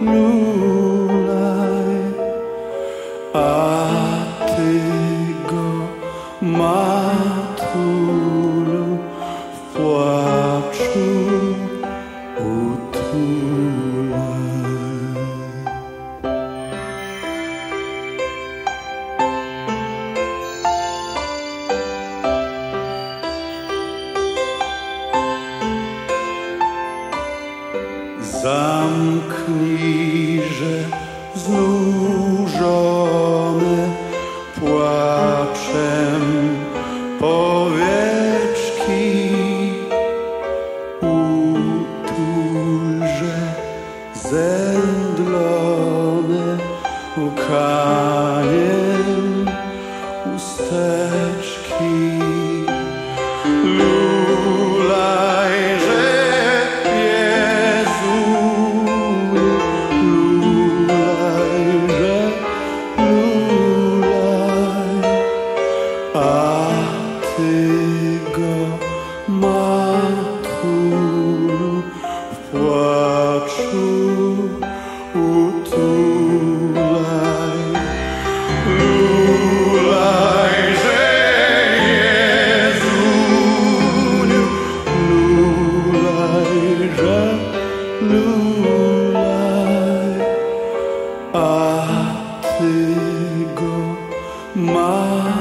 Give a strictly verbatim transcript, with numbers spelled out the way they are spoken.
lulaj, a ty go, matulu, w płaczu utulaj. Zamknijże znużone płaczem powieczki, utulże zemdlone łkaniem chusteczki. Lulajże, Jezu, lulajże, lulaj, a ty go, matulu, w płaczu utulaj. Lulajże, Jezuniu, lulajże, lulaj, a ty go, matulu,